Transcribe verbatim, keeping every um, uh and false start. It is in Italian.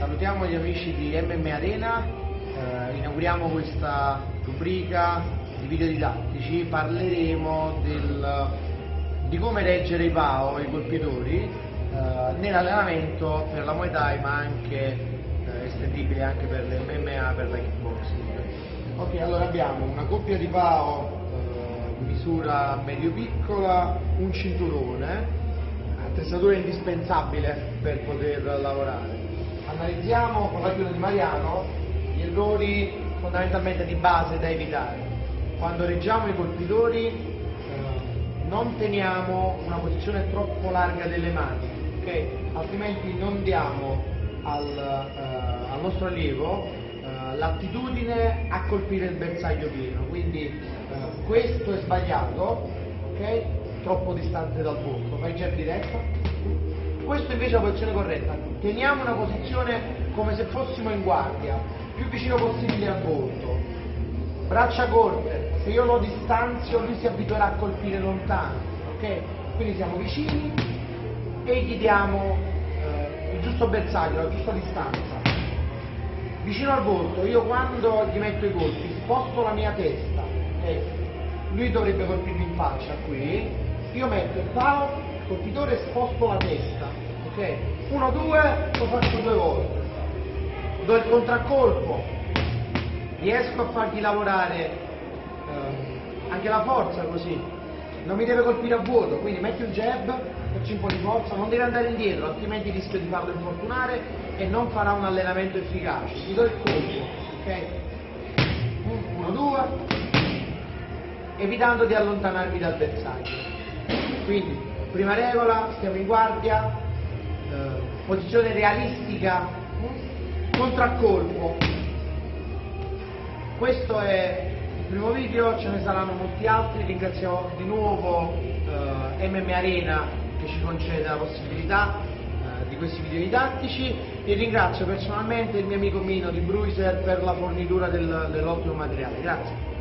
salutiamo gli amici di M M A Arena, eh, inauguriamo questa rubrica di video didattici, parleremo del, di come reggere i P A O, i colpitori, eh, nell'allenamento per la Muay Thai, ma anche eh, estendibile anche per l'M M A, per la kickboxing. Ok, allora abbiamo una coppia di P A O eh, di misura medio-piccola, un cinturone, attrezzatura indispensabile per poter lavorare. Analizziamo con l'aiuto di Mariano gli errori fondamentalmente di base da evitare. Quando reggiamo i colpitori eh, non teniamo una posizione troppo larga delle mani, okay? Altrimenti non diamo al, eh, al nostro allievo eh, l'attitudine a colpire il bersaglio pieno, quindi eh, questo è sbagliato, okay? Troppo distante dal volto, fai jab diretta. Questo invece è la posizione corretta, teniamo una posizione come se fossimo in guardia, più vicino possibile al volto, braccia corte, se io lo distanzio lui si abituerà a colpire lontano, ok? Quindi siamo vicini e gli diamo eh, il giusto bersaglio, la giusta distanza. Vicino al volto, io quando gli metto i colpi sposto la mia testa, okay? Lui dovrebbe colpirmi in faccia qui, io metto il P A O, il colpitore, sposto la testa, ok? uno due, lo faccio due volte, do il contraccolpo, riesco a fargli lavorare eh, anche la forza così, non mi deve colpire a vuoto, quindi metti un jab, faccio un po' di forza, non deve andare indietro, altrimenti rischio di farlo infortunare e non farà un allenamento efficace, gli do il colpo, ok? uno due, evitando di allontanarmi dal bersaglio. Quindi, prima regola, stiamo in guardia, eh, posizione realistica, contraccolpo. Questo è il primo video, ce ne saranno molti altri, ringraziamo di nuovo eh, M M A Arena che ci concede la possibilità eh, di questi video didattici e ringrazio personalmente il mio amico Mino di Bruiser per la fornitura del, dell'ottimo materiale. Grazie.